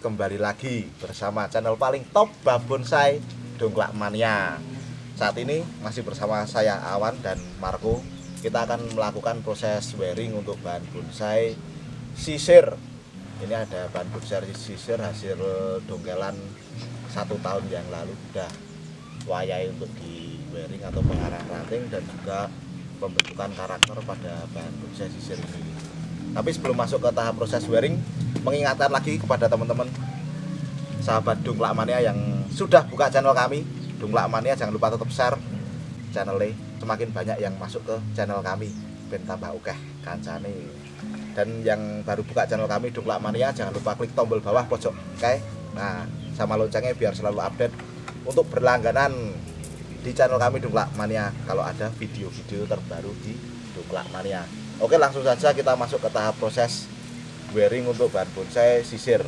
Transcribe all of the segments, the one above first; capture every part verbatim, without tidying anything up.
kembali lagi bersama channel paling top Bah Bonsai Dongklak Mania. Saat ini masih bersama saya Awan dan Marco. Kita akan melakukan proses wearing untuk bahan bonsai sisir. Ini ada bahan bonsai sisir hasil dongkelan satu tahun yang lalu, udah wayai untuk di wearing atau pengarah ranting dan juga pembentukan karakter pada bahan bonsai sisir ini. Tapi sebelum masuk ke tahap proses wearing, mengingatkan lagi kepada teman-teman sahabat Dongklak Mania yang sudah buka channel kami Dongklak Mania, jangan lupa tetap share channelnya, semakin banyak yang masuk ke channel kami ben tambah ukeh kancane. Dan yang baru buka channel kami Dongklak Mania, jangan lupa klik tombol bawah pojok oke, nah sama loncengnya biar selalu update untuk berlangganan di channel kami Dongklak Mania kalau ada video-video terbaru di Dongklak Mania. Oke, langsung saja kita masuk ke tahap proses wearing untuk bahan bonsai sisir.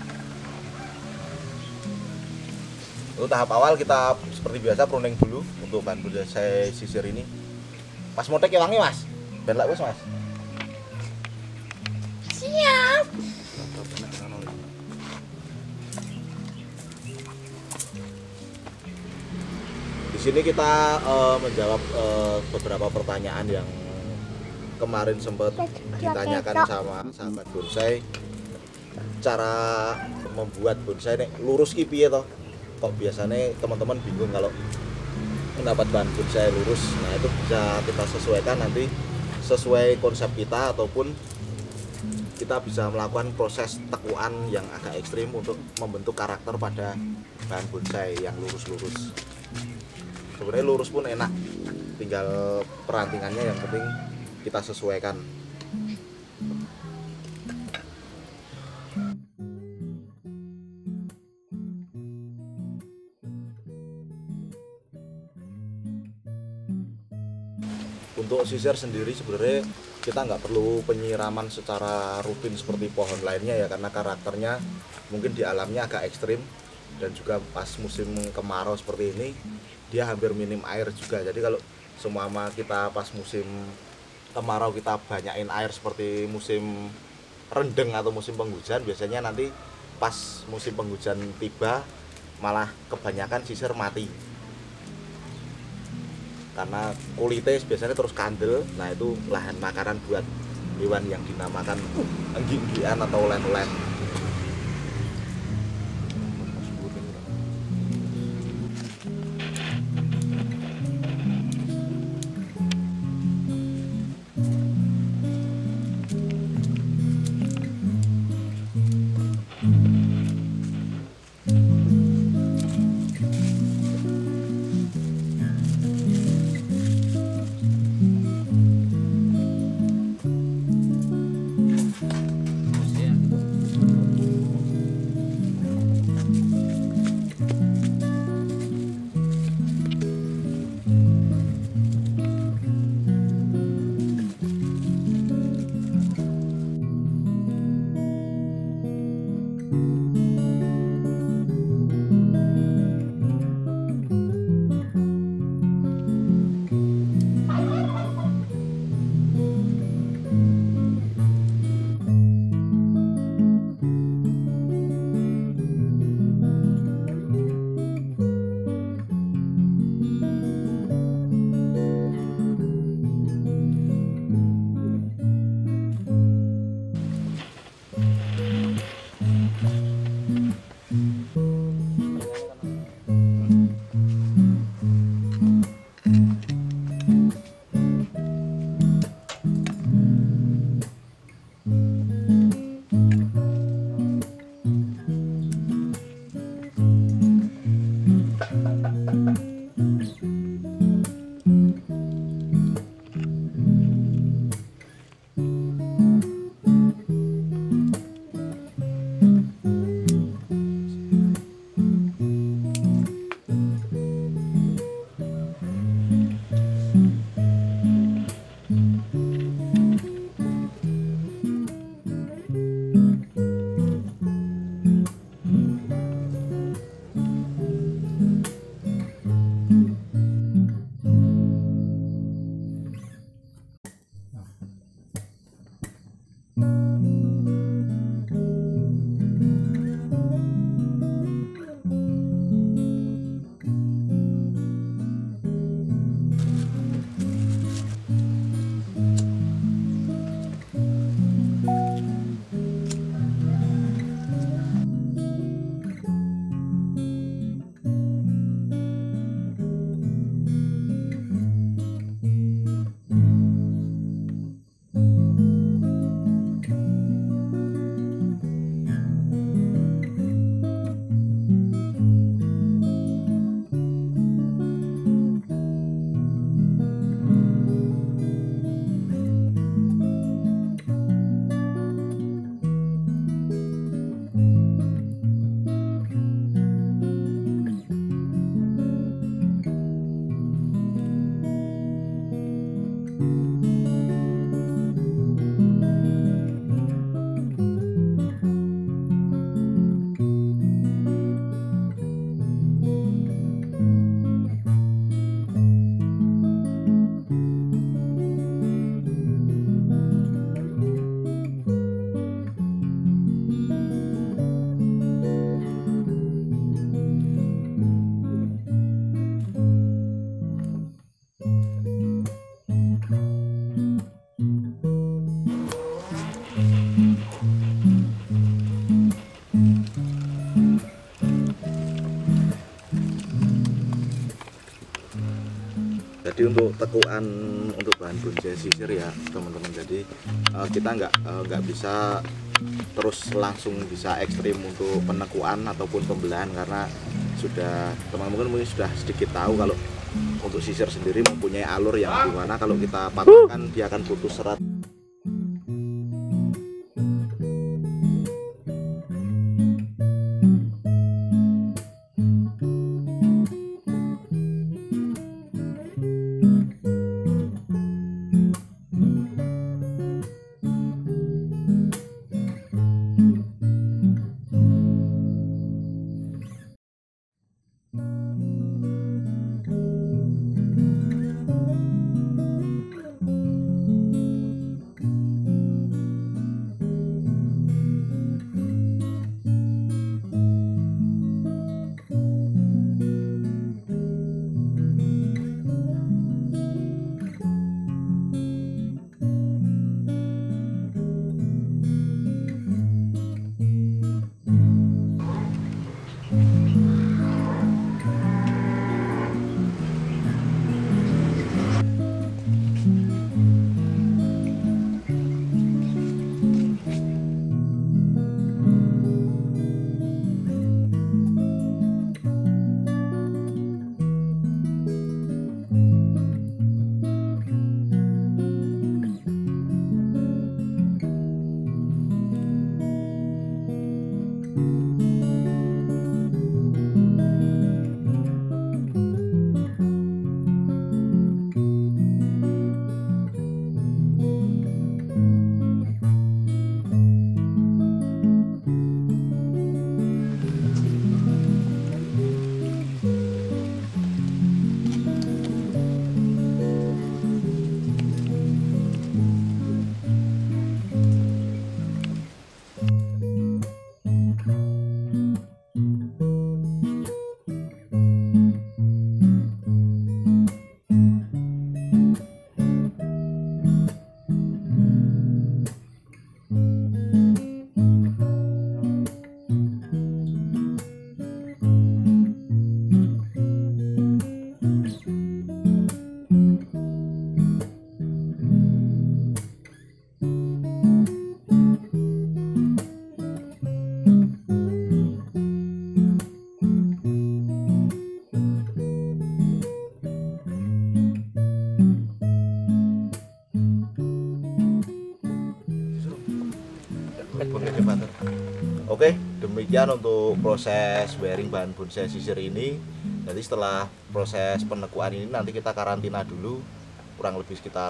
Untuk tahap awal kita seperti biasa pruning dulu untuk bahan bonsai sisir ini. Pas motek ya wangi mas, ben lak wis mas. Siap. Di sini kita uh, menjawab uh, beberapa pertanyaan yang kemarin sempat ditanyakan sama sahabat bonsai. Cara membuat bonsai nek lurus ki piye toh? Kok biasanya teman-teman bingung kalau mendapat bahan bonsai lurus. Nah, itu bisa kita sesuaikan nanti sesuai konsep kita, ataupun kita bisa melakukan proses tekuan yang agak ekstrim untuk membentuk karakter pada bahan bonsai yang lurus-lurus. Sebenarnya lurus pun enak, tinggal perantingannya yang penting kita sesuaikan. Untuk sisir sendiri sebenarnya kita nggak perlu penyiraman secara rutin seperti pohon lainnya ya, karena karakternya mungkin di alamnya agak ekstrim, dan juga pas musim kemarau seperti ini dia hampir minim air juga. Jadi kalau semua kita pas musim kemarau kita banyain air seperti musim rendeng atau musim penghujan, biasanya nanti pas musim penghujan tiba malah kebanyakan sisir mati karena kulitnya biasanya terus kandel. Nah, itu lahan makanan buat hewan yang dinamakan enggi-enggian atau ulen-ulen. tadi untuk tekuan untuk bahan bonsai sisir ya teman-teman. Jadi uh, kita nggak uh, nggak bisa terus langsung bisa ekstrim untuk penekuan ataupun pembelahan, karena sudah teman-teman mungkin sudah sedikit tahu kalau untuk sisir sendiri mempunyai alur yang dimana kalau kita patahkan dia akan putus serat. Oke, demikian untuk proses wiring bahan bonsai sisir ini. Jadi setelah proses penekuan ini nanti kita karantina dulu kurang lebih sekitar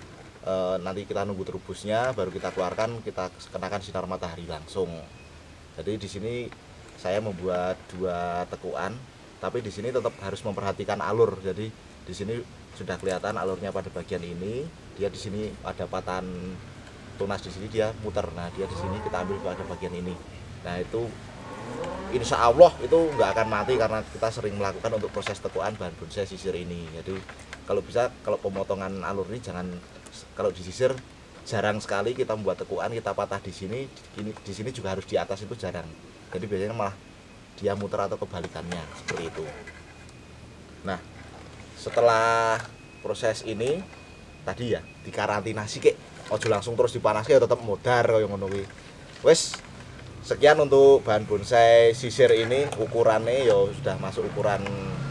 e, nanti kita nunggu terubusnya baru kita keluarkan, kita kenakan sinar matahari langsung. Jadi di sini saya membuat dua tekuan, tapi di sini tetap harus memperhatikan alur. Jadi di sini sudah kelihatan alurnya pada bagian ini, dia di sini ada patahan tunas, di sini dia muter. Nah, dia di sini kita ambil pada bagian ini. Nah, itu insya Allah itu nggak akan mati karena kita sering melakukan untuk proses tekuan bahan bonsai sisir ini. Jadi kalau bisa, kalau pemotongan alur ini jangan, kalau di sisir jarang sekali kita membuat tekuan kita patah di sini, ini di sini juga harus di atas, itu jarang. Jadi biasanya malah dia muter atau kebalikannya seperti itu. Nah, setelah proses ini tadi ya dikarantina sithik, ojo langsung terus dipanaske ya tetap modar kaya ngono kuwi. Wes, sekian untuk bahan bonsai sisir ini. Ukurannya ya sudah masuk ukuran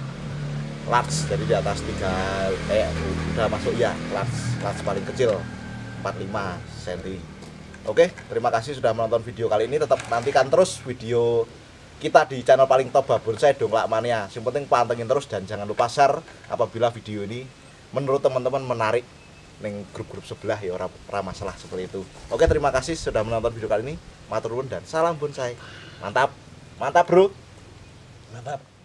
large, jadi di atas tiga eh sudah masuk ya large, large paling kecil empat puluh lima sentimeter. Oke, terima kasih sudah menonton video kali ini. Tetap nantikan terus video kita di channel paling top Babonsai Dongklak Mania. Yang penting pantengin terus dan jangan lupa share apabila video ini menurut teman-teman menarik neng grup-grup sebelah ya, ora masalah seperti itu. Oke, terima kasih sudah menonton video kali ini. Matur nuwun dan salam bonsai. Mantap. Mantap, Bro. Mantap.